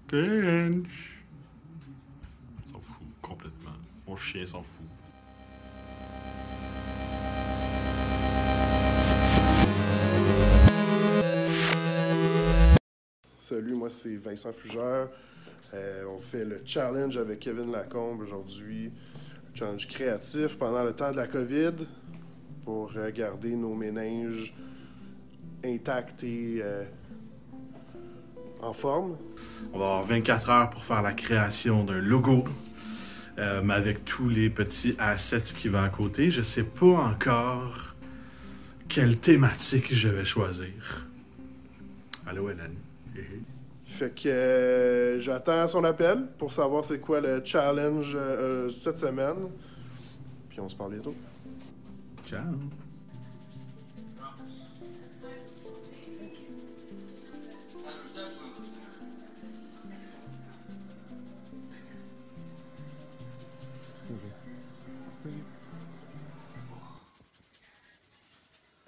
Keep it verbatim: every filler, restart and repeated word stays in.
Pinch. Il s'en fout complètement. Mon chien s'en fout. Salut, moi c'est Vincent Fugère. Euh, on fait le challenge avec Kevin Lacombe aujourd'hui. Challenge créatif pendant le temps de la COVID pour euh, garder nos méninges intacts et euh, en forme. On va avoir vingt-quatre heures pour faire la création d'un logo euh, avec tous les petits assets qui vont à côté. Je sais pas encore quelle thématique je vais choisir. Allô, Hélène. Fait que euh, j'attends son appel pour savoir c'est quoi le challenge euh, cette semaine. Puis on se parle bientôt. Ciao. Okay.